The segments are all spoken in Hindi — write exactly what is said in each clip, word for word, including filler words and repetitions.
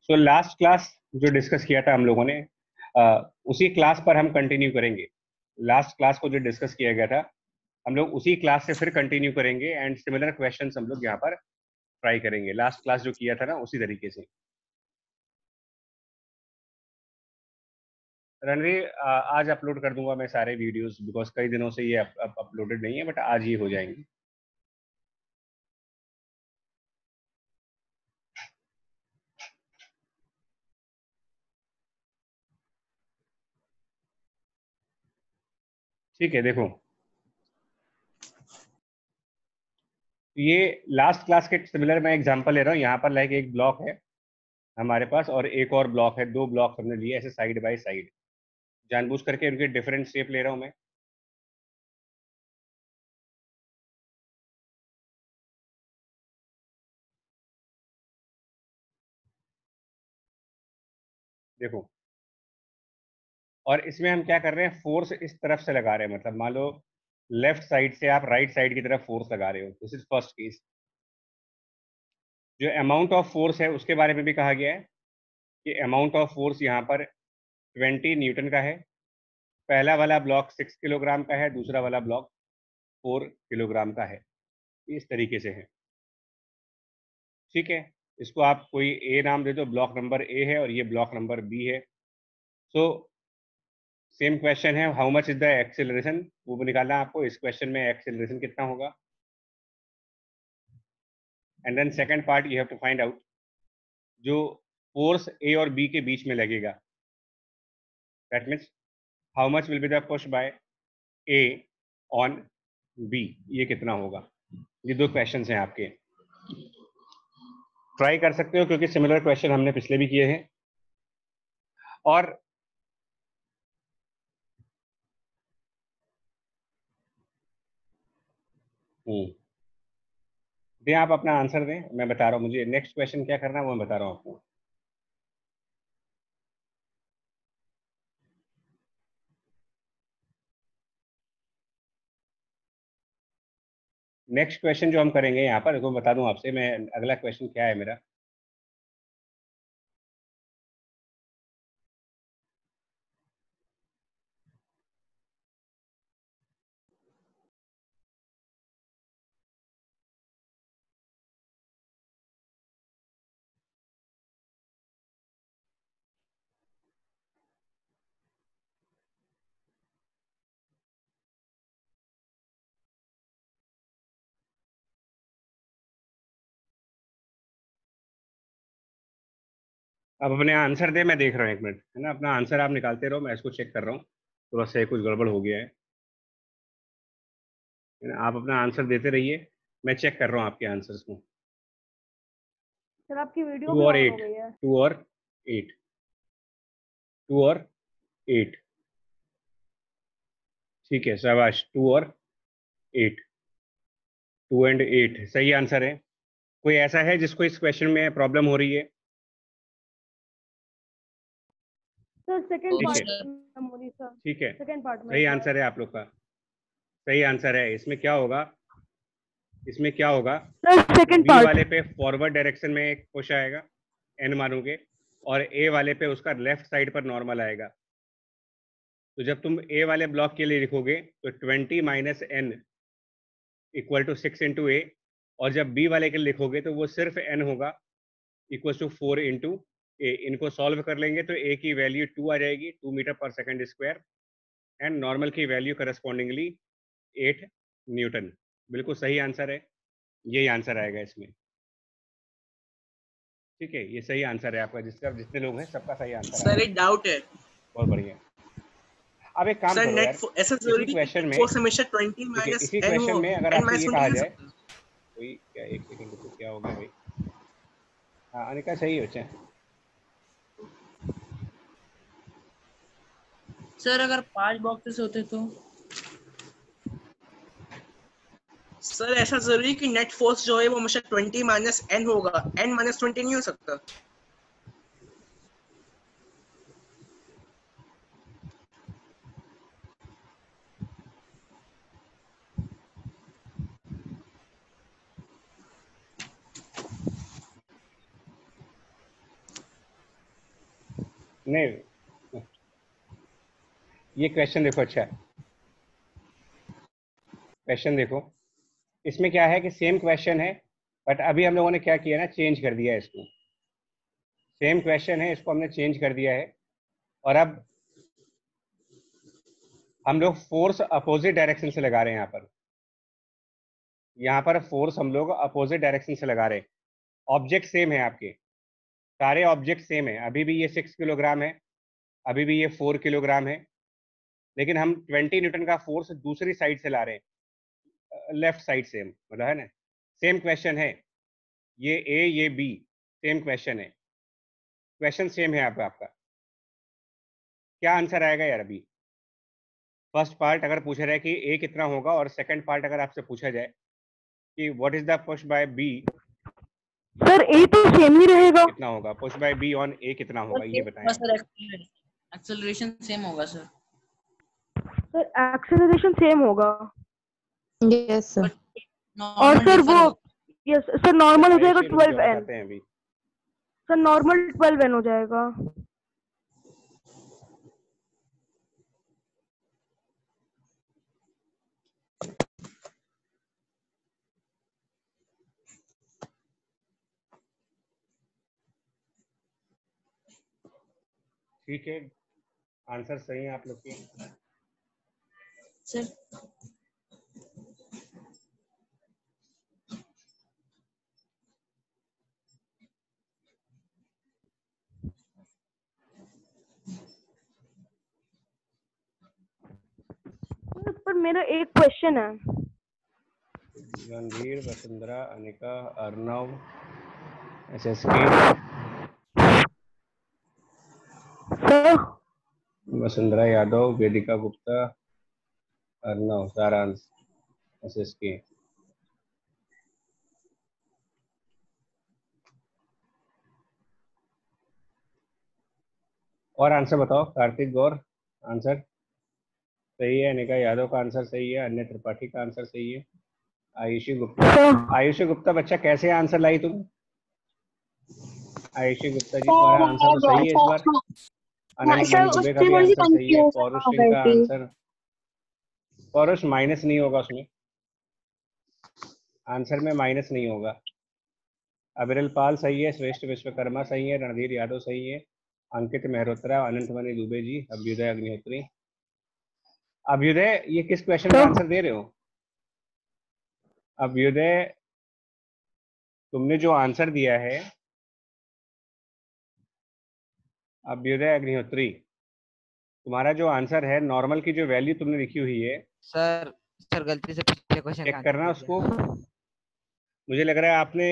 सो लास्ट क्लास जो डिस्कस किया था हम लोगों ने, uh, उसी क्लास पर हम कंटिन्यू करेंगे। लास्ट क्लास को जो डिस्कस किया गया था हम लोग उसी क्लास से फिर कंटिन्यू करेंगे एंड सिमिलर क्वेश्चंस हम लोग यहाँ पर ट्राई करेंगे। लास्ट क्लास जो किया था ना उसी तरीके से। रणवीर, आज अपलोड कर दूंगा मैं सारे वीडियोस, बिकॉज कई दिनों से ये अपलोडेड नहीं है, बट आज ही हो जाएंगे। ठीक है, देखो ये लास्ट क्लास के सिमिलर मैं एग्जांपल ले रहा हूँ। यहाँ पर लाइक एक ब्लॉक है हमारे पास और एक और ब्लॉक है, दो ब्लॉक हमने लिए ऐसे साइड बाय साइड। जानबूझ करके उनके डिफरेंट शेप ले रहा हूँ मैं। देखो, और इसमें हम क्या कर रहे हैं, फोर्स इस तरफ से लगा रहे हैं, मतलब मान लो लेफ्ट साइड से आप राइट साइड की तरफ फोर्स लगा रहे हो। This is first case. जो अमाउंट ऑफ फोर्स है उसके बारे में भी कहा गया है कि अमाउंट ऑफ फोर्स यहाँ पर ट्वेंटी न्यूटन का है। पहला वाला ब्लॉक सिक्स किलोग्राम का है, दूसरा वाला ब्लॉक फोर किलोग्राम का है। इस तरीके से है, ठीक है। इसको आप कोई ए नाम दे दो, ब्लॉक नंबर ए है और ये ब्लॉक नंबर बी है। सो सेम क्वेश्चन है, how much is the acceleration, वो भी निकालना है आपको। इस क्वेश्चन में एक्सेलरेशन कितना होगा, and then second part you have to find out जो फोर्स ए और बी के बीच में लगेगा, that means how much will be the push by A on B, ये कितना होगा। ये दो क्वेश्चंस हैं आपके, ट्राई कर सकते हो क्योंकि सिमिलर क्वेश्चन हमने पिछले भी किए हैं। और हम्म दें, आप अपना आंसर दें, मैं बता रहा हूँ मुझे नेक्स्ट क्वेश्चन क्या करना है वो मैं बता रहा हूँ आपको। नेक्स्ट क्वेश्चन जो हम करेंगे यहाँ पर, देखो बता दूं आपसे मैं, अगला क्वेश्चन क्या है मेरा। अब अपने आंसर दे, मैं देख रहा हूँ, एक मिनट है ना। अपना आंसर आप निकालते रहो, मैं इसको चेक कर रहा हूँ, थोड़ा सा कुछ गड़बड़ हो गया है है ना। आप अपना आंसर देते रहिए, मैं चेक कर रहा हूँ आपके आंसर्स को। सर आपकी वीडियो टू भी और ऑन हो एट, गई है। टू और एट, टू और एट, ठीक है, शाबाश। टू और एट, टू एंड एट सही आंसर है। कोई ऐसा है जिसको इस क्वेश्चन में प्रॉब्लम हो रही है? सर सेकंड ठीक है, पार्ट में मोनी सर, ठीक है, सेकंड पार्ट में सही सर। आंसर है आप लोग का, सही आंसर है। इसमें क्या होगा, इसमें क्या होगा, सर सेकंड बी पार्ट। वाले पे फॉरवर्ड डायरेक्शन में एक पुश आएगा एन मानोगे, और ए वाले पे उसका लेफ्ट साइड पर नॉर्मल आएगा। तो जब तुम ए वाले ब्लॉक के लिए लिखोगे तो twenty minus N equal to six into A, और जब बी वाले के लिए लिखोगे तो वो सिर्फ एन होगा, equal to four into A. इनको सॉल्व कर लेंगे तो ए की वैल्यू टू आ जाएगी, two metre per second square, and normal की वैल्यू करस्पॉन्डिंगली एट न्यूटन। बिल्कुल सही आंसर है, यही आंसर आएगा इसमें। ठीक है, ये सही आंसर है आपका, जिसका जितने लोग हैं सबका सही आंसर आया सर है। एक डाउट है बहुत बढ़िया। अब एक काम सर, करो नेट यार, ऐसा इसी जरूरी है कि क्वेश्चन नेट में, फोर्स हमेशा ट्वेंटी ठीक है, माइनस इसी एन क्वेश्चन हो, में अगर एन आपसे ये माइनस कहा ट्वेंटी नहीं हो जाए, सकता? कोई क्या, एक सेकंड रुको, क्या हो गया भाई। हाँ अनिका, सही हो बच्चे। सर अगर पांच बॉक्सेस होते तो? सर ऐसा जरूरी है कि नेट फोर्स जो है वो हमेशा ट्वेंटी माइनस एन होगा, एन माइनस ट्वेंटी नहीं हो सकता? नहीं, ये क्वेश्चन देखो, अच्छा क्वेश्चन देखो, इसमें क्या है कि सेम क्वेश्चन है, बट अभी हम लोगों ने क्या किया ना, चेंज कर दिया है इसको। सेम क्वेश्चन है, इसको हमने चेंज कर दिया है, और अब हम लोग फोर्स अपोजिट डायरेक्शन से लगा रहे हैं। यहाँ पर यहाँ पर फोर्स हम लोग अपोजिट डायरेक्शन से लगा रहे हैं। ऑब्जेक्ट सेम है, आपके सारे ऑब्जेक्ट सेम है। अभी भी ये सिक्स किलोग्राम है, अभी भी ये फोर किलोग्राम है, लेकिन हम ट्वेंटी न्यूटन का फोर्स दूसरी साइड से ला रहे हैं, लेफ्ट साइड से, मतलब है ना। सेम क्वेश्चन है, ये ए ये बी, सेम क्वेश्चन है, क्वेश्चन सेम है आपका आपका क्या आंसर आएगा यार? अभी फर्स्ट पार्ट अगर पूछा जाए कि ए कितना होगा, और सेकंड पार्ट अगर आपसे पूछा जाए कि what is the push by B, sir A तो सेम ही रहेगा। कितना होगा push by B on A, कितना होगा ये बताएं। सर एक्सेलरेशन सेम होगा सर। सर एक्सेलरेशन सेम होगा। Yes sir. और सर वो यस सर नॉर्मल हो जाएगा ट्वेल्व एन। बताते हैं अभी सर नॉर्मल ट्वेल्व एन हो जाएगा। ठीक है, आंसर सही है आप लोग के। सर पर मेरा एक क्वेश्चन है। Randhir, Vasundhara, Anika, Arnav, S S K, sir Vasundhara Yadav, Vedika Gupta, Arnav, Saransh, S S के। और आंसर बताओ। कार्तिक गौर, आंसर सही है। अनिका यादव का आंसर सही है। अन्य त्रिपाठी का आंसर सही है। आयुषी गुप्ता, आयुषी गुप्ता बच्चा कैसे आंसर लाई तुम? आयुषी गुप्ता जी, तुम्हारा आंसर तो सही है इस बार। अनंत मणि दुबे का भी आंसर सही है। पौरुष सिंह का आंसर, पौरुष माइनस नहीं होगा उसमें, आंसर में माइनस नहीं होगा। अविरल पाल सही है। श्रेष्ठ विश्वकर्मा सही है। रणधीर यादव सही है। अंकित मेहरोत्रा, अनंत मणि दुबे जी, अभ्युदय अग्निहोत्री। अभ्युदय, ये किस क्वेश्चन का आंसर दे रहे हो? अभ्युदय, तुमने जो आंसर दिया है, अभ्युदय अग्निहोत्री, तुम्हारा जो आंसर है, नॉर्मल की जो वैल्यू तुमने लिखी हुई है सर सर गलती से पिछले क्वेश्चन चेक करना उसको। मुझे लग रहा है आपने,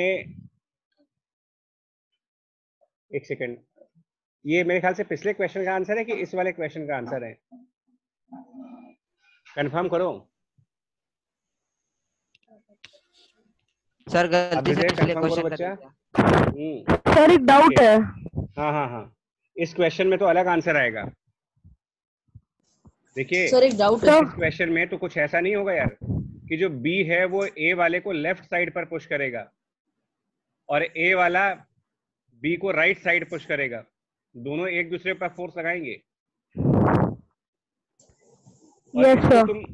एक सेकंड, ये मेरे ख्याल से पिछले क्वेश्चन का आंसर है कि इस वाले क्वेश्चन का आंसर है? कंफर्म करो सर। गलती से पिछले कंफर्म करो क्वेश्चन बच्चा। सर एक डाउट है। हाँ हाँ हाँ, इस क्वेश्चन में तो अलग आंसर आएगा। देखिए सर एक डाउट है। इस क्वेश्चन में तो कुछ ऐसा नहीं होगा यार कि जो बी है वो ए वाले को लेफ्ट साइड पर पुश करेगा और ए वाला बी को राइट साइड पुश करेगा। दोनों एक दूसरे पर फोर्स लगाएंगे। यस इसको सर। तुम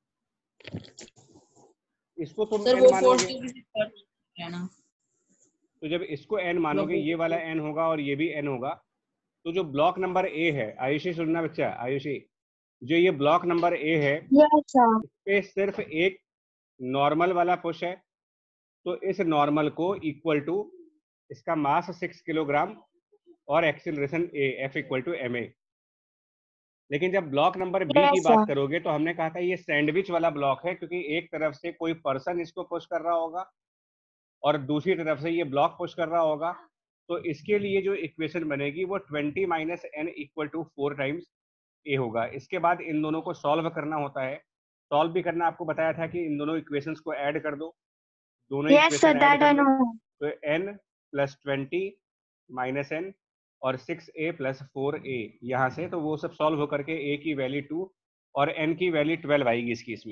इसको तुम सर n वो मानोगे, फोर्स है ना। तो जब इसको n मानोगे, ये वाला n होगा और ये भी n होगा, तो जो ब्लॉक नंबर ए है, आयुषी सुनना बच्चा, आयुषी, जो ये ब्लॉक नंबर ए है, यस सर। इस पे सिर्फ एक नॉर्मल वाला पुश है, तो इस नॉर्मल को इक्वल टू इसका मास सिक्स किलोग्राम और acceleration A, F equal to M A. लेकिन जब ब्लॉक नंबर बी की बात करोगे तो हमने कहा था ये सैंडविच वाला ब्लॉक है, क्योंकि एक तरफ से कोई पर्सन इसको पुश कर रहा होगा और दूसरी तरफ से ये ब्लॉक पुश कर रहा होगा। तो इसके लिए जो इक्वेशन बनेगी वो twenty minus N equal to four times A होगा। इसके बाद इन दोनों को सॉल्व करना होता है। सॉल्व भी करना आपको बताया था कि इन दोनों इक्वेशंस को ऐड कर दो, दोनों इक्वेशन ऐड कर दो, तो n plus twenty minus N और six A plus four A, यहाँ से तो वो सब सॉल्व होकर के a की वैल्यू टू और n की वैल्यू ट्वेल्व आएगी इसकी इसमें।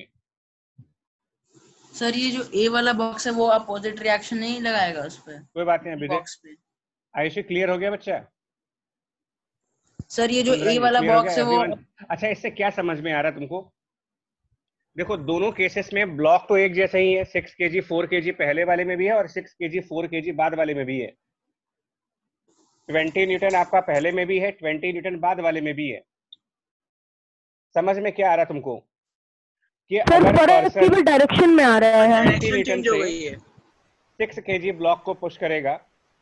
सर ये जो ए वाला बॉक्स है वो अपोजिट रिएक्शन नहीं लगाएगा उस पे? कोई बात नहीं अभी बॉक्स पे। आयुषी, क्लियर हो गया बच्चा? सर ये जो सुन रहा ए है? वाला Clear हो बॉक्स गया है वो everyone? अच्छा, इससे क्या समझ में आ रहा है तुमको? देखो, दोनों केसेस में ब्लॉक तो एक जैसा ही है, सिक्स के जी फोर के जी पहले वाले में भी है और सिक्स के जी फोर के जी बाद वाले में भी है। ट्वेंटी न्यूटन आपका पहले में भी है, ट्वेंटी न्यूटन बाद वाले में भी है। समझ में क्या आ रहा है तुमको कि सर अगर फर्क पर्सन केवल डायरेक्शन में आ रहा है। ट्वेंटी डायरेक्शन न्यूटन चेंज हो से गई है। सिक्स के जी ब्लॉक को पुश करेगा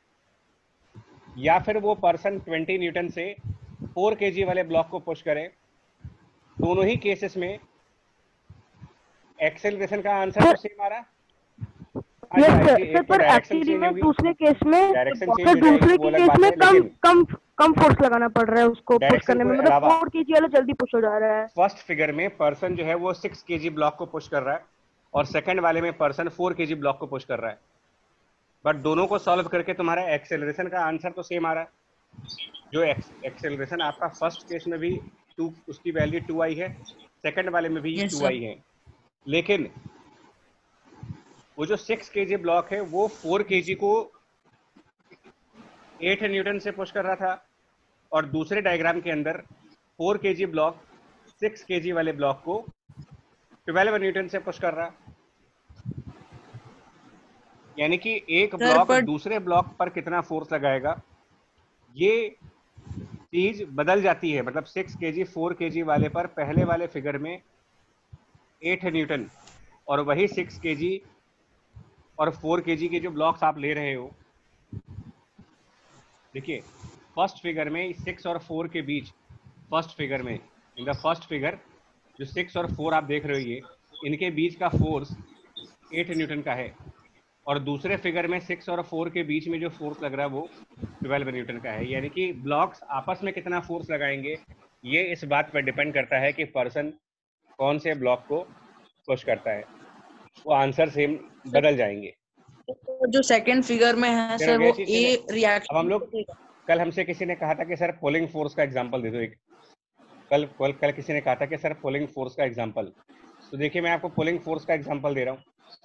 या फिर वो पर्सन ट्वेंटी न्यूटन से फोर के जी वाले ब्लॉक को पुश करे, दोनों ही केसेस में एक्सेलरेशन का आंसर तो सर सेम आ रहा है। हाँ जी, यस आयुष सर जी, सर एक तो पर डायरेक्शन एक्चुअली चेंज में होगी, दूसरे केस में डायरेक्शन चेंज सर हो जाएगी, दूसरे वो के अलग केस बात में है, कम लेकिन कम कम फोर्स लगाना पड़ रहा है उसको पुश डायरेक्शन करने के में, मतलब अलावा फोर केजी वाला जल्दी पुश हो जा रहा है। फर्स्ट फिगर में पर्सन जो है वो सिक्स के जी ब्लॉक को पुश कर रहा है और सेकंड वाले में पर्सन फोर के जी ब्लॉक को पुश कर रहा है, बट दोनों को सॉल्व करके तुम्हारा एक्सेलरेशन का आंसर तो सेम आ रहा है। जो एक्सेलरेशन आपका फर्स्ट केस में भी टू, उसकी वैल्यू टू आई है, सेकंड वाले में भी यस टू सर आई है, लेकिन वो जो सिक्स के जी ब्लॉक है वो फोर के जी को एट न्यूटन से पुश कर रहा था और दूसरे डायग्राम के अंदर फोर के जी ब्लॉक सिक्स के जी वाले ब्लॉक को ट्वेल्व न्यूटन से पुश कर रहा है। यानी कि एक सर ब्लॉक पर दूसरे ब्लॉक पर कितना फोर्स लगाएगा, ये चीज बदल जाती है। मतलब सिक्स के जी फोर के जी वाले पर पहले वाले फिगर में एट न्यूटन और वही सिक्स के जी और फोर के जी के जो ब्लॉक्स आप ले रहे हो, देखिए फर्स्ट फिगर में सिक्स और फोर के बीच, फर्स्ट फिगर में इन द फर्स्ट फिगर जो सिक्स और फोर आप देख रहे हो, ये इनके बीच का फोर्स एट न्यूटन का है और दूसरे फिगर में सिक्स और फोर के बीच में जो फोर्स लग रहा है वो ट्वेल्व न्यूटन का है। यानी कि ब्लॉक्स आपस में कितना फोर्स लगाएंगे ये इस बात पर डिपेंड करता है कि पर्सन कौन से ब्लॉक को पुश करता है, वो आंसर सेम बदल जाएंगे। तो जो सेकंड फिगर में है फिर हो सर गया वो चीज। ए अब हम रिएक्शन लोग, कल हमसे किसी ने कहा था कि सर पुलिंग फोर्स का एग्जांपल दे दो एक, कल कल कल किसी ने कहा था कि सर पुलिंग फोर्स का एग्जांपल। तो देखिए मैं आपको पुलिंग फोर्स का एग्जांपल दे रहा हूँ।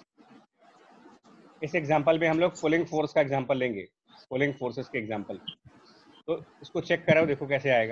इस एग्जांपल में हम लोग पुलिंग फोर्स का एग्जांपल लेंगे, पुलिंग फोर्सेस के एग्जांपल। तो इसको चेक करो, देखो कैसे आएगा।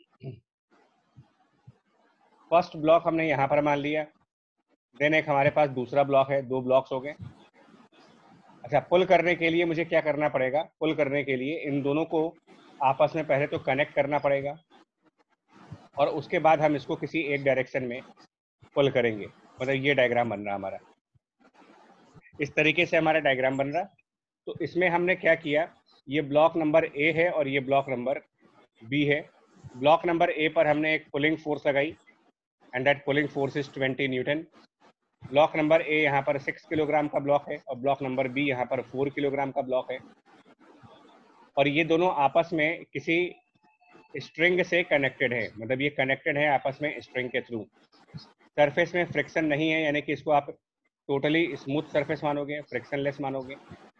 फर्स्ट ब्लॉक हमने यहाँ पर मान लिया, देन एक हमारे पास दूसरा ब्लॉक है, दो ब्लॉक्स हो गए। अच्छा, पुल करने के लिए मुझे क्या करना पड़ेगा? पुल करने के लिए इन दोनों को आपस में पहले तो कनेक्ट करना पड़ेगा और उसके बाद हम इसको किसी एक डायरेक्शन में पुल करेंगे। मतलब ये डायग्राम बन रहा हमारा, इस तरीके से हमारा डायग्राम बन रहा। तो इसमें हमने क्या किया, ये ब्लॉक नंबर ए है और ये ब्लॉक नंबर बी है। ब्लॉक नंबर ए पर हमने एक पुलिंग फोर्स लगाई and that pulling force is twenty newton. Block number A यहाँ पर सिक्स किलोग्राम का ब्लॉक है और ब्लॉक नंबर बी यहाँ पर फोर किलोग्राम का ब्लॉक है और ये दोनों आपस में किसी स्ट्रिंग से कनेक्टेड है। मतलब ये कनेक्टेड है आपस में स्ट्रिंग के थ्रू। सरफेस में फ्रिक्शन नहीं है, यानी कि इसको आप टोटली स्मूथ सरफेस मानोगे, फ्रिक्शनलेस मानोगे।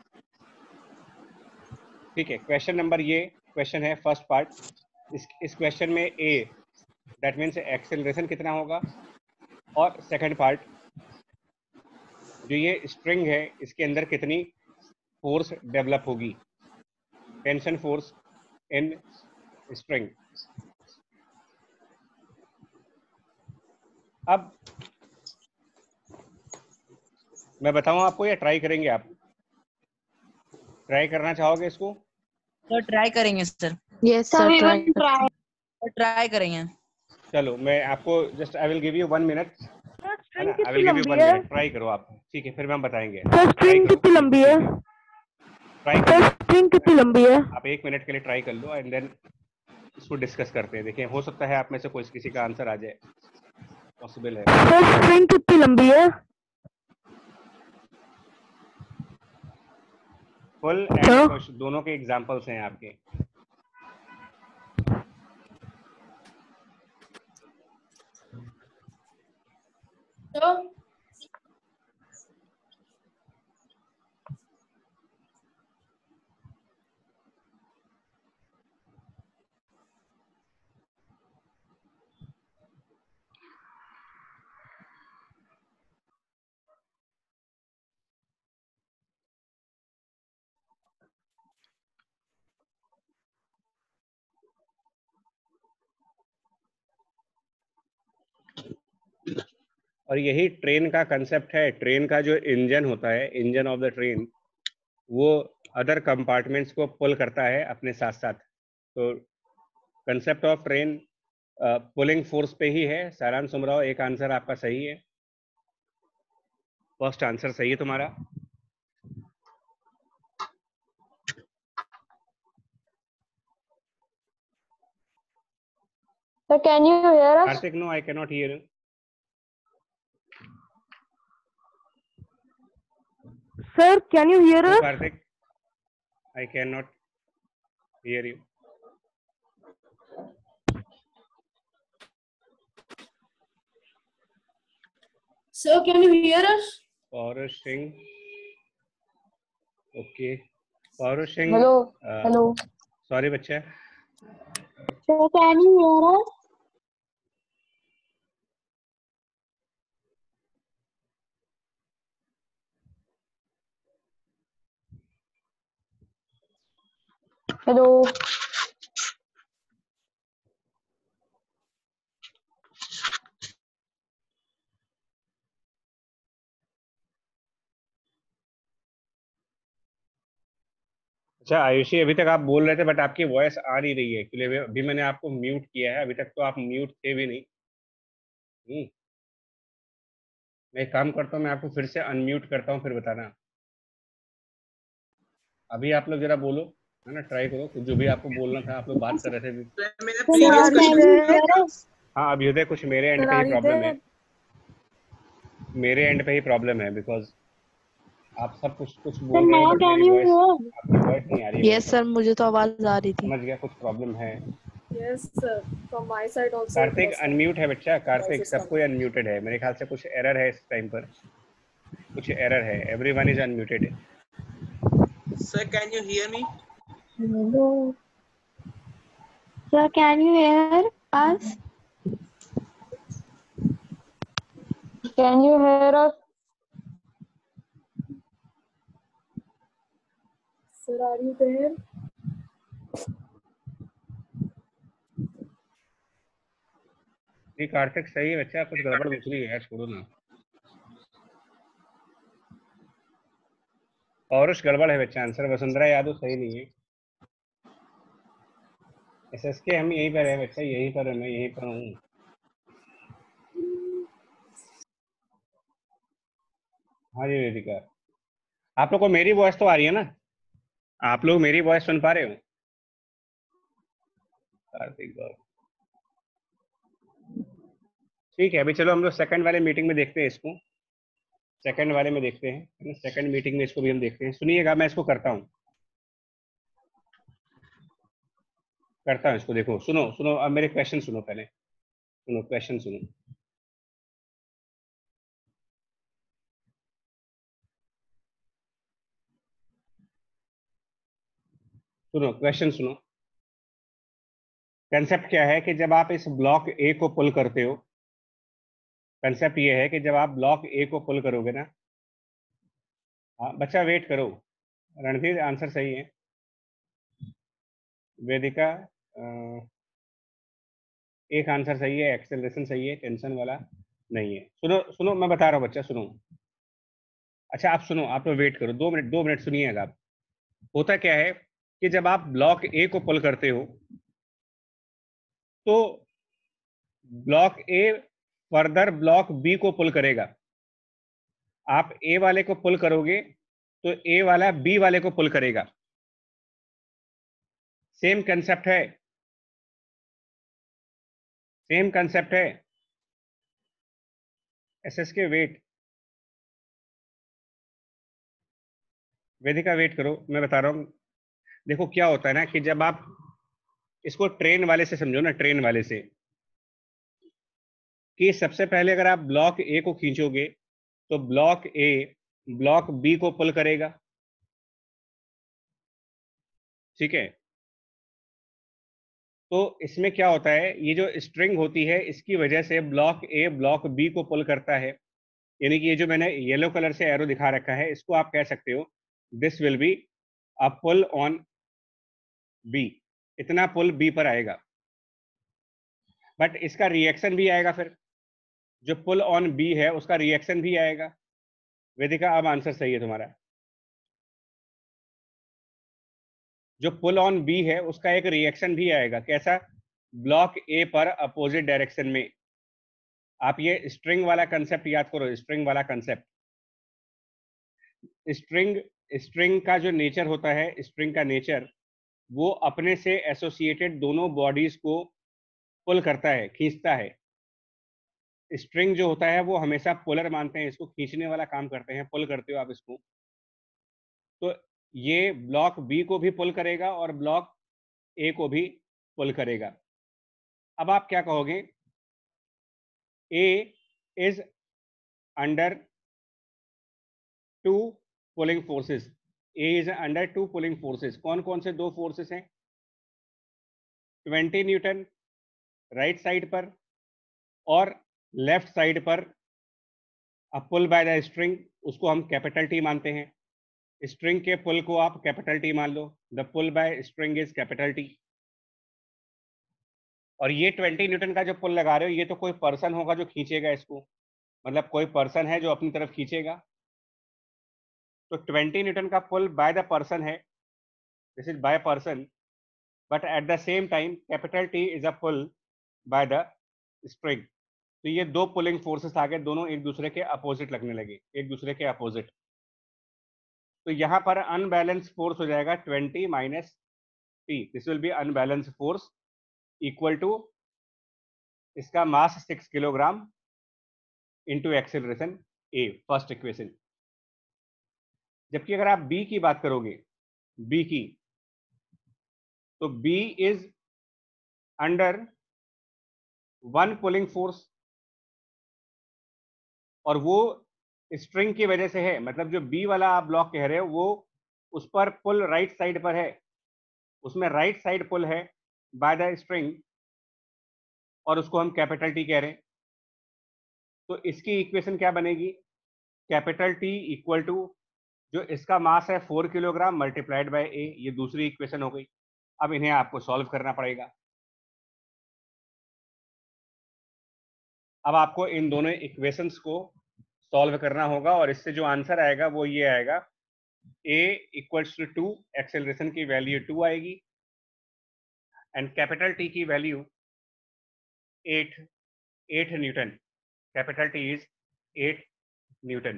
ठीक है, क्वेश्चन नंबर, ये क्वेश्चन है फर्स्ट पार्ट। इस इस क्वेश्चन में ए दैट मीन्स एक्सेलरेशन कितना होगा, और सेकंड पार्ट जो ये स्ट्रिंग है इसके अंदर कितनी फोर्स डेवलप होगी, टेंशन फोर्स इन स्ट्रिंग। अब मैं बताऊं आपको या ट्राई करेंगे? आप ट्राई करना चाहोगे इसको? सर ट्राई करेंगे sir, Yes, sir. Try. Try करेंगे। चलो मैं आपको just I will give you one minute, sir है स्ट्रिंग ना? आई कितनी विल गिव यू लंबी वन है? मिनट, ट्राई करो आप, ठीक है? फिर हम बताएंगे। सर ट्राई स्ट्रिंग करो, कितनी लंबी है? ट्राई सर करिए, स्ट्रिंग कितनी लंबी है? आप एक मिनट के लिए ट्राई कर लो एंड देन इसको डिस्कस करते हैं। देखिए हो सकता है आप में से कोई किसी का आंसर आ जाए, पॉसिबल है। सर स्ट्रिंग कितनी लंबी है? फुल एंड दोनों के एग्जांपल्स हैं आपके। तो और यही ट्रेन का कंसेप्ट है। ट्रेन का जो इंजन होता है, इंजन ऑफ द ट्रेन, वो अदर कंपार्टमेंट्स को पुल करता है अपने साथ साथ। तो concept of train pulling force पे ही है। सारांश उमराव, एक आंसर आपका सही है, फर्स्ट आंसर सही है तुम्हारा। Sir, can you hear us? Kartik, no I can not hear you. Sir, can you hear us? Kartik, I can not hear you. Sir, can you hear us? Paurush Singh, okay. Paurush Singh, Hello. Hello. Sorry बच्चा। Sir, can you hear us? Hello. अच्छा आयुषी, अभी तक आप बोल रहे थे बट आपकी वॉइस आ नहीं रही है एक्चुअली। अभी मैंने आपको म्यूट किया है, अभी तक तो आप म्यूट थे भी नहीं। हम्म, मैं एक काम करता हूँ, मैं आपको फिर से अनम्यूट करता हूँ, फिर बताना। अभी आप लोग जरा बोलो, है ना, ट्राई करो कुछ जो भी आपको बोलना था। आप लोग बात कर रहे थे अभी। तो मेरा Sir, previous can you question hear us? हाँ अभ्युदय, कुछ मेरे एंड पे ही प्रॉब्लम है, मेरे एंड पे ही प्रॉब्लम है, बिकॉज आप सब कुछ कुछ Sir, बोल रहे हैं now बट can मेरी you वॉइस, hear? आपकी वॉइस नहीं आ रही है मेरे यस पास। सर, मुझे तो आवाज आ रही थी। समझ गया, कुछ प्रॉब्लम है। Yes, sir. From my side also. it Kartik was unmute है बच्चा, कार्तिक Voice is सब कोई अनम्यूटेड है। मेरे ख्याल से कुछ एरर है इस टाइम पर, कुछ एरर है। Everyone is unmuted. Sir can you hear me? Hello. Sir, can you hear us? Can you hear us? Sir, are you there? नहीं कार्तिक सही है बच्चा, कुछ गड़बड़ दूसरी है, छोड़ो ना। पौरुष गड़बड़ है बच्चा आंसर। वसुंधरा यादव सही नहीं है। एस एस के हम यहीं पर है बच्चा, यहीं पर है, मैं यहीं पर हूँ। हाँ जी वेदिका, आप लोग को मेरी वॉइस तो आ रही है ना? आप लोग मेरी वॉइस सुन पा रहे हो? कार्तिक गौरव, ठीक है। अभी चलो हम लोग सेकंड वाले मीटिंग में देखते हैं इसको, सेकंड वाले में देखते हैं, सेकंड मीटिंग में इसको भी हम देखते हैं। सुनिएगा, मैं इसको करता हूँ करता हूँ इसको। देखो सुनो सुनो, अब मेरे क्वेश्चन सुनो, पहले सुनो क्वेश्चन सुनो। सुनो क्वेश्चन सुनो। कंसेप्ट क्या है कि जब आप इस ब्लॉक ए को पुल करते हो, कंसेप्ट ये है कि जब आप ब्लॉक ए को पुल करोगे ना, हाँ बच्चा वेट करो, रणधीर आंसर सही है। वेदिका अ, एक आंसर सही है, एक्सेलरेशन सही है, टेंशन वाला नहीं है। सुनो सुनो, मैं बता रहा हूँ बच्चा, सुनो। अच्छा आप सुनो, आप तो वेट करो, दो मिनट दो मिनट सुनिएगा आप। होता क्या है कि जब आप ब्लॉक ए को पुल करते हो तो block A further block B को पुल करेगा। आप ए वाले को पुल करोगे तो ए वाला बी वाले को पुल करेगा। सेम कंसेप्ट है, सेम कंसेप्ट है। एसएस के वेट, वेदिका वेट करो, मैं बता रहा हूं। देखो क्या होता है ना कि जब आप इसको ट्रेन वाले से समझो ना, ट्रेन वाले से, कि सबसे पहले अगर आप ब्लॉक ए को खींचोगे तो ब्लॉक ए ब्लॉक बी को पुल करेगा, ठीक है। तो इसमें क्या होता है, ये जो स्ट्रिंग होती है इसकी वजह से ब्लॉक ए ब्लॉक बी को पुल करता है। यानी कि ये जो मैंने येलो कलर से एरो दिखा रखा है, इसको आप कह सकते हो this will be a pull on B. इतना पुल बी पर आएगा, बट इसका रिएक्शन भी आएगा फिर। जो पुल ऑन बी है उसका रिएक्शन भी आएगा। वेदिका अब आंसर सही है तुम्हारा। जो पुल ऑन बी है उसका एक रिएक्शन भी आएगा। कैसा? ब्लॉक ए पर अपोजिट डायरेक्शन में। आप ये स्ट्रिंग वाला कंसेप्ट याद करो, स्ट्रिंग वाला कंसेप्ट। स्ट्रिंग स्ट्रिंग का जो नेचर होता है, स्ट्रिंग का नेचर वो अपने से एसोसिएटेड दोनों बॉडीज को पुल करता है, खींचता है। स्ट्रिंग जो होता है वो हमेशा पोलर मानते हैं, इसको खींचने वाला काम करते हैं, पुल करते हो आप इसको। तो ये ब्लॉक बी को भी पुल करेगा और ब्लॉक ए को भी पुल करेगा। अब आप क्या कहोगे? A is under two pulling forces. A is under two pulling forces. कौन कौन से दो फोर्सेस हैं? ट्वेंटी न्यूटन राइट साइड पर और लेफ्ट साइड पर a pull by the string, उसको हम कैपिटल टी मानते हैं। स्ट्रिंग के पुल को आप कैपिटल टी मान लो। The pull by string is capital T. और ये ट्वेंटी न्यूटन का जो पुल लगा रहे हो, ये तो कोई पर्सन होगा जो खींचेगा इसको, मतलब कोई पर्सन है जो अपनी तरफ खींचेगा। तो ट्वेंटी न्यूटन का पुल बाय द पर्सन है, this is by person, but at the same time capital T is a pull by the string. तो ये दो पुलिंग फोर्सेस आ गए, दोनों एक दूसरे के अपोजिट लगने लगे, एक दूसरे के अपोजिट। तो यहाँ पर अनबैलेंस फोर्स हो जाएगा twenty minus T. This will be unbalance force equal to इसका mass six kilogram into acceleration A, first equation. जबकि अगर आप बी की बात करोगे, बी की, तो B is under one pulling force, और वो स्ट्रिंग की वजह से है। मतलब जो बी वाला आप ब्लॉक कह रहे हो वो उस पर पुल राइट साइड पर है, उसमें राइट साइड पुल है बाय द स्ट्रिंग, और उसको हम कैपिटल टी कह रहे हैं। तो इसकी इक्वेशन क्या बनेगी? कैपिटल टी इक्वल टू जो इसका मास है four kilogram multiplied by A. ये दूसरी इक्वेशन हो गई। अब इन्हें आपको सॉल्व करना पड़ेगा। अब आपको इन दोनों इक्वेशंस को सॉल्व करना होगा और इससे जो आंसर आएगा वो ये आएगा, a equals to two, acceleration की वैल्यू टू आएगी एंड कैपिटल टी की value eight eight newton. Capital T is eight newton.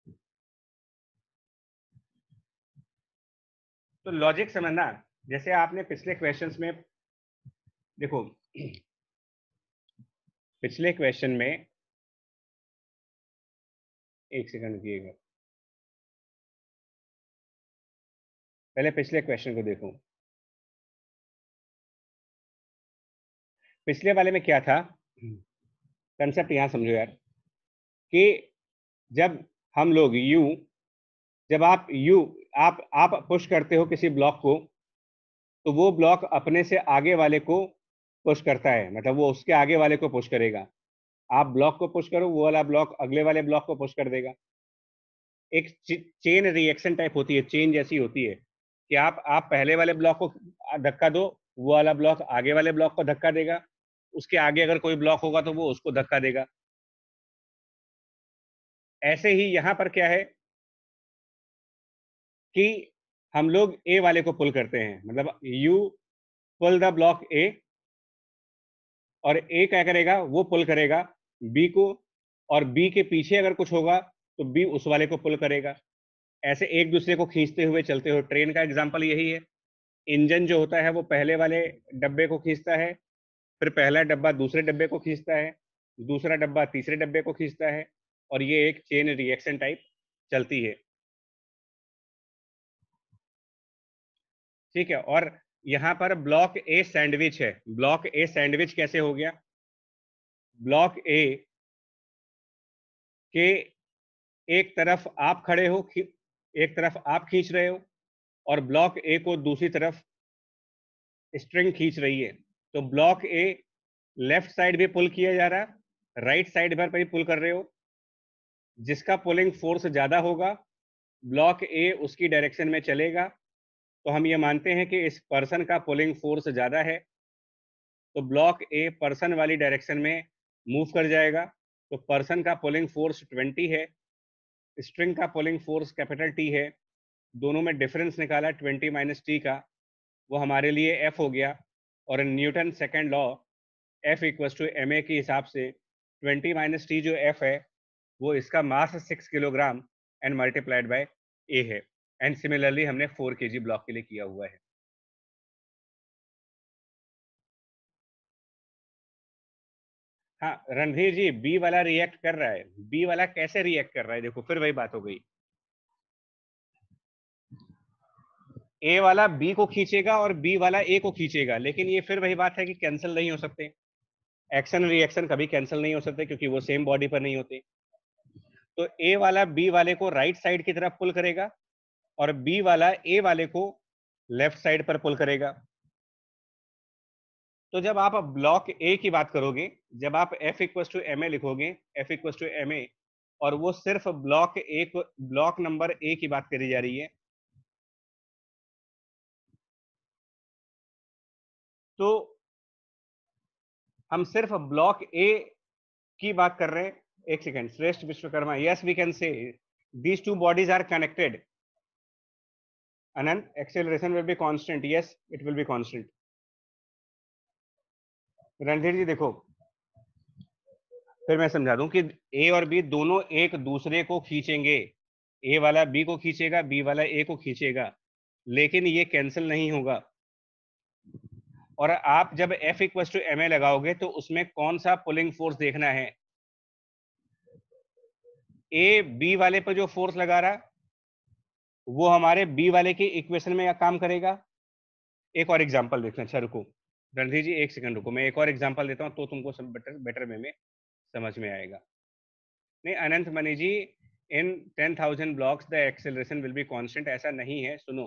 तो लॉजिक समझना, जैसे आपने पिछले क्वेश्चंस में देखो, पिछले क्वेश्चन में, एक सेकंड रुकिएगा, पहले पिछले क्वेश्चन को देखो। पिछले वाले में क्या था कंसेप्ट, यहां समझो यार, कि जब हम लोग यू जब आप यू आप आप पुश करते हो किसी ब्लॉक को, तो वो ब्लॉक अपने से आगे वाले को पुश करता है, मतलब वो उसके आगे वाले को पुश करेगा। आप ब्लॉक को पुश करो, वो वाला ब्लॉक अगले वाले ब्लॉक को पुश कर देगा। एक चेन रिएक्शन टाइप होती है, चेन जैसी होती है कि आप आप पहले वाले ब्लॉक को धक्का दो, वो वाला ब्लॉक आगे वाले ब्लॉक को धक्का देगा, उसके आगे अगर कोई ब्लॉक होगा तो वो उसको धक्का देगा। ऐसे ही यहां पर क्या है कि हम लोग ए वाले को पुल करते हैं, मतलब you pull the block A, और ए क्या करेगा, वो पुल करेगा बी को, और बी के पीछे अगर कुछ होगा तो बी उस वाले को पुल करेगा। ऐसे एक दूसरे को खींचते हुए चलते हो। ट्रेन का एग्जांपल यही है। इंजन जो होता है वो पहले वाले डब्बे को खींचता है, फिर पहला डब्बा दूसरे डब्बे को खींचता है, दूसरा डब्बा तीसरे डब्बे को खींचता है, और ये एक चेन रिएक्शन टाइप चलती है। ठीक है। और यहां पर ब्लॉक ए सैंडविच है। ब्लॉक ए सैंडविच कैसे हो गया? ब्लॉक ए के एक तरफ आप खड़े हो, एक तरफ आप खींच रहे हो, और ब्लॉक ए को दूसरी तरफ स्ट्रिंग खींच रही है। तो ब्लॉक ए लेफ्ट साइड भी पुल किया जा रहा, राइट साइड पर भी पुल कर रहे हो। जिसका पुलिंग फोर्स ज्यादा होगा, ब्लॉक ए उसकी डायरेक्शन में चलेगा। तो हम ये मानते हैं कि इस पर्सन का पुलिंग फोर्स ज्यादा है, तो ब्लॉक ए पर्सन वाली डायरेक्शन में मूव कर जाएगा। तो पर्सन का पुलिंग फोर्स ट्वेंटी है, स्ट्रिंग का पुलिंग फोर्स कैपिटल टी है, दोनों में डिफरेंस निकाला ट्वेंटी माइनस टी का, वो हमारे लिए एफ हो गया। और Newton second law F equals to M A के हिसाब से ट्वेंटी माइनस टी जो एफ है वो इसका mass six kilogram and multiplied by A है। एंड सिमिलरली हमने फोर के जी ब्लॉक के लिए किया हुआ है। हाँ रणधीर जी, बी वाला रिएक्ट कर रहा है, बी वाला कैसे रिएक्ट कर रहा है? देखो फिर वही बात हो गई, ए वाला बी को खींचेगा और बी वाला ए को खींचेगा, लेकिन ये फिर वही बात है कि कैंसिल नहीं हो सकते, एक्शन रिएक्शन कभी कैंसिल नहीं हो सकते क्योंकि वो सेम बॉडी पर नहीं होते। तो ए वाला बी वाले को राइट साइड की तरफ पुल करेगा और बी वाला ए वाले को लेफ्ट साइड पर पुल करेगा। तो जब आप ब्लॉक ए की बात करोगे, जब आप F equal to M A लिखोगे, F equal to M A, और वो सिर्फ ब्लॉक ए को, ब्लॉक नंबर ए की बात करी जा रही है, तो हम सिर्फ ब्लॉक ए की बात कर रहे हैं। एक second, Shreshth Vishwakarma, yes we can say these two bodies are connected. Anant, acceleration will be constant, yes it will be constant. Randhir ji देखो, फिर मैं समझा दूं कि ए और बी दोनों एक दूसरे को खींचेंगे, ए वाला बी को खींचेगा, बी वाला ए को खींचेगा, लेकिन ये कैंसिल नहीं होगा। और आप जब F equal to M A लगाओगे तो उसमें कौन सा पुलिंग फोर्स देखना है? ए बी वाले पर जो फोर्स लगा रहा वो हमारे बी वाले की इक्वेशन में काम करेगा। एक और एग्जांपल देखना, अच्छा रुको रणधीर जी एक सेकंड रुको, मैं एक और एग्जांपल देता हूं तो तुमको सब बेटर बेटर वे में समझ में आएगा। नहीं Anant Mani ji, in ten thousand blocks the acceleration will be constant, ऐसा नहीं है। सुनो,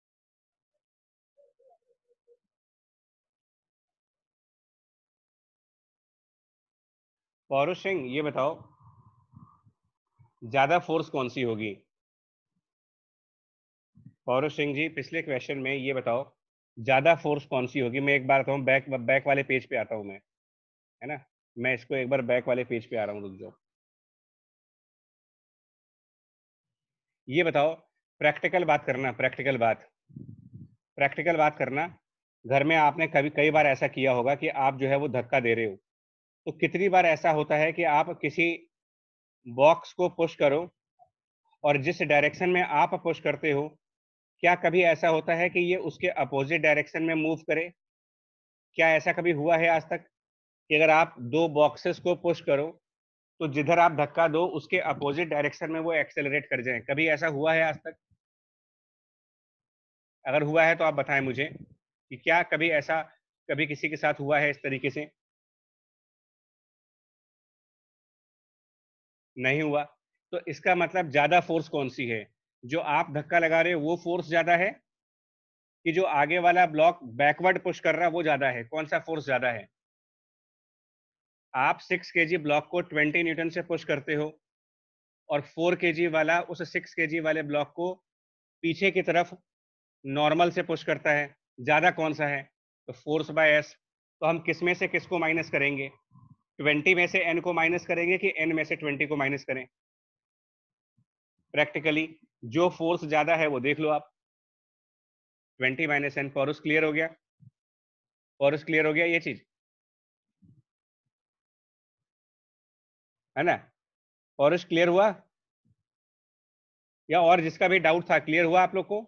पौरुष सिंह ये बताओ ज्यादा फोर्स कौन सी होगी? पौरुष सिंह जी पिछले क्वेश्चन में ये बताओ ज्यादा फोर्स कौन सी होगी? मैं एक बार आता हूँ, बैक बैक वाले पेज पे आता हूँ मैं, है ना, मैं इसको एक बार बैक वाले पेज पे आ रहा हूँ, रुक जाओ। ये बताओ, प्रैक्टिकल बात करना, प्रैक्टिकल बात प्रैक्टिकल बात करना। घर में आपने कभी कई बार ऐसा किया होगा कि आप जो है वो धक्का दे रहे हो, तो कितनी बार ऐसा होता है कि आप किसी बॉक्स को पुश करो और जिस डायरेक्शन में आप पुश करते हो, क्या कभी ऐसा होता है कि ये उसके अपोजिट डायरेक्शन में मूव करे? क्या ऐसा कभी हुआ है आज तक कि अगर आप दो बॉक्सेस को पुश करो तो जिधर आप धक्का दो उसके अपोजिट डायरेक्शन में वो एक्सेलरेट कर जाएं? कभी ऐसा हुआ है आज तक? अगर हुआ है तो आप बताएं मुझे कि क्या कभी ऐसा कभी किसी के साथ हुआ है इस तरीके से? नहीं हुआ। तो इसका मतलब ज्यादा फोर्स कौन सी है? जो आप धक्का लगा रहे हो वो फोर्स ज्यादा है कि जो आगे वाला ब्लॉक बैकवर्ड पुश कर रहा है वो ज्यादा है? कौन सा फोर्स ज्यादा है? आप सिक्स केजी ब्लॉक को ट्वेंटी न्यूटन से पुश करते हो और फोर केजी वाला उस सिक्स केजी वाले ब्लॉक को पीछे की तरफ नॉर्मल से पुश करता है, ज्यादा कौन सा है? तो फोर्स बाय एस। तो हम किस में से किसको माइनस करेंगे? ट्वेंटी में से एन को माइनस करेंगे कि एन में से ट्वेंटी को माइनस करें? प्रैक्टिकली जो फोर्स ज्यादा है वो देख लो आप, twenty minus N. Porus clear हो गया? पॉरुस क्लियर हो गया ये चीज, है ना? पॉरुस क्लियर हुआ? या और जिसका भी डाउट था क्लियर हुआ आप लोग को?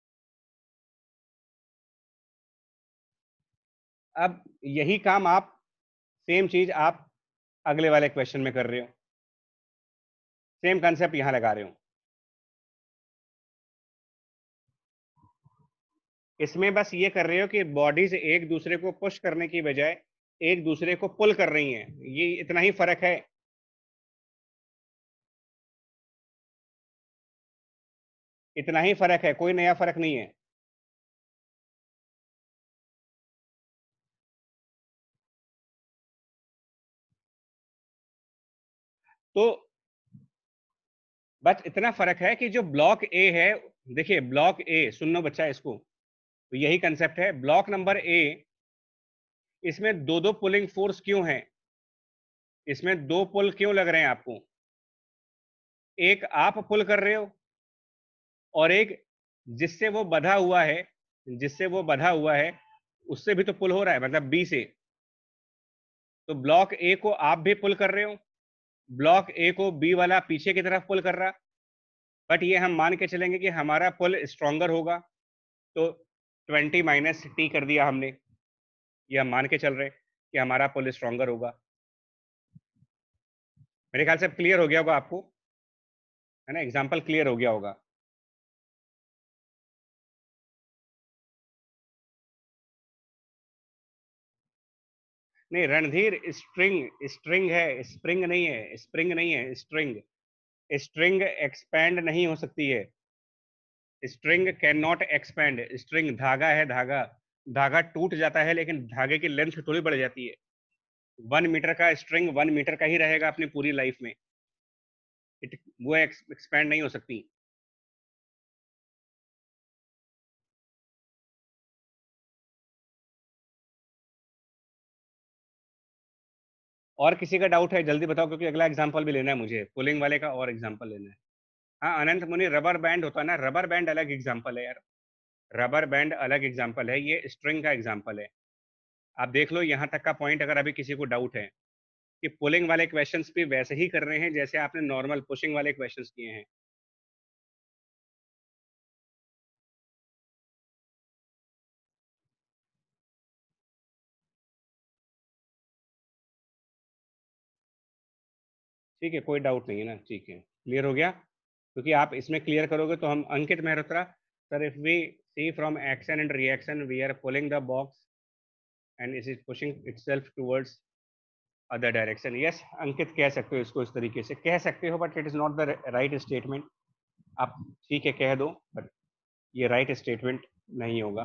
अब यही काम आप, सेम चीज आप अगले वाले क्वेश्चन में कर रहे हो, सेम कंसेप्ट यहां लगा रहे हो। इसमें बस ये कर रहे हो कि बॉडीज एक दूसरे को पुश करने की बजाय एक दूसरे को पुल कर रही हैं, ये इतना ही फर्क है। इतना ही फर्क है, कोई नया फर्क नहीं है। तो बस इतना फर्क है कि जो ब्लॉक ए है, देखिए ब्लॉक ए, सुनो बच्चा इसको, तो यही कंसेप्ट है। ब्लॉक नंबर ए, इसमें दो दो पुलिंग फोर्स क्यों हैं? इसमें दो पुल क्यों लग रहे हैं आपको? एक आप पुल कर रहे हो और एक जिससे वो बंधा हुआ है, जिससे वो बंधा हुआ है उससे भी तो पुल हो रहा है, मतलब बी से। तो ब्लॉक ए को आप भी पुल कर रहे हो, ब्लॉक ए को बी वाला पीछे की तरफ पुल कर रहा, बट ये हम मान के चलेंगे कि हमारा पुल स्ट्रॉन्गर होगा, तो ट्वेंटी माइनस टी कर दिया हमने। ये हम मान के चल रहे कि हमारा पुल स्ट्रॉन्गर होगा। मेरे ख्याल से अब क्लियर हो गया होगा आपको, है ना? एग्जाम्पल क्लियर हो गया होगा। नहीं रणधीर, स्ट्रिंग स्ट्रिंग है, स्प्रिंग नहीं है, स्प्रिंग नहीं है, स्ट्रिंग। स्ट्रिंग एक्सपैंड नहीं हो सकती है, string can not expand. String धागा है, धागा धागा टूट जाता है लेकिन धागे की लेंथ थोड़ी बढ़ जाती है। वन मीटर का स्ट्रिंग वन मीटर का ही रहेगा अपनी पूरी लाइफ में, इट वो एक्सपैंड नहीं हो सकती। और किसी का डाउट है जल्दी बताओ, क्योंकि अगला एग्जांपल भी लेना है मुझे, पुलिंग वाले का और एग्जांपल लेना है। हाँ अनंत मुनि, रबर बैंड होता है ना, रबर बैंड अलग एग्जांपल है यार, रबर बैंड अलग एग्जांपल है, ये स्ट्रिंग का एग्जांपल है। आप देख लो यहाँ तक का पॉइंट, अगर अभी किसी को डाउट है कि पुलिंग वाले क्वेश्चंस भी वैसे ही कर रहे हैं जैसे आपने नॉर्मल पुशिंग वाले क्वेश्चंस किए हैं। ठीक है, कोई डाउट नहीं है ना, ठीक है, क्लियर हो गया। क्योंकि आप इसमें क्लियर करोगे तो हम, Ankit Mehrotra sir, if we see from action and reaction we are pulling the box and it is pushing itself towards other direction. Yes Ankit, कह सकते हो इसको, इस तरीके से कह सकते हो, but it is not the right statement. आप ठीक है कह दो, बट ये राइट स्टेटमेंट नहीं होगा,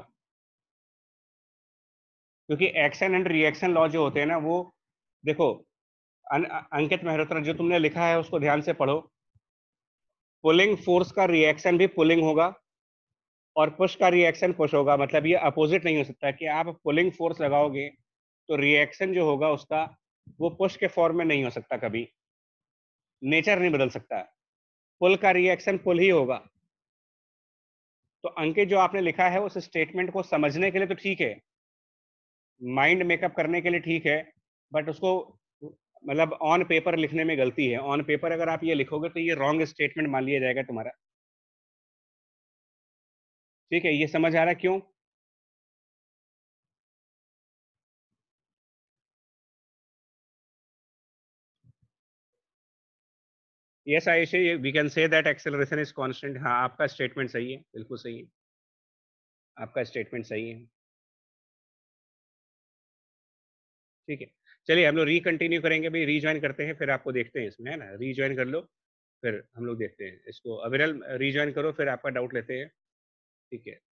क्योंकि एक्शन एंड रिएक्शन लॉ जो होते हैं ना, वो देखो अं, अंकित मेहरोत्रा, जो तुमने लिखा है उसको ध्यान से पढ़ो। पुलिंग फोर्स का रिएक्शन भी पुलिंग होगा और पुश का रिएक्शन पुश होगा, मतलब ये अपोजिट नहीं हो सकता कि आप पुलिंग फोर्स लगाओगे तो रिएक्शन जो होगा उसका वो पुश के फॉर्म में नहीं हो सकता, कभी नेचर नहीं बदल सकता। पुल का रिएक्शन पुल ही होगा। तो अंकित जो आपने लिखा है उस स्टेटमेंट को समझने के लिए तो ठीक है, माइंड मेकअप करने के लिए ठीक है, बट उसको मतलब ऑन पेपर लिखने में गलती है। ऑन पेपर अगर आप ये लिखोगे तो ये रॉन्ग स्टेटमेंट मान लिया जाएगा तुम्हारा। ठीक है, ये समझ आ रहा है क्यों? Yes Ayushi, we can say that acceleration is constant. हाँ आपका स्टेटमेंट सही है, बिल्कुल सही है, आपका स्टेटमेंट सही है। ठीक है, चलिए हम लोग रिकंटिन्यू करेंगे, भाई रीज्वाइन करते हैं फिर आपको देखते हैं इसमें, है ना? रीज्वाइन कर लो फिर हम लोग देखते हैं इसको। अविरल रीज्वाइन करो फिर आपका डाउट लेते हैं। ठीक है।